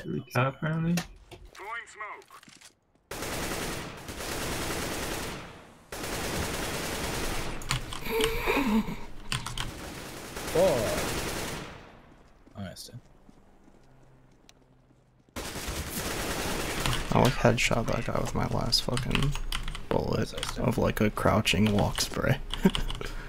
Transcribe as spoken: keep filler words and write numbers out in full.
Really cap apparently. Oh, I understand. I like headshot that guy with my last fucking bullet of like a crouching walk spray.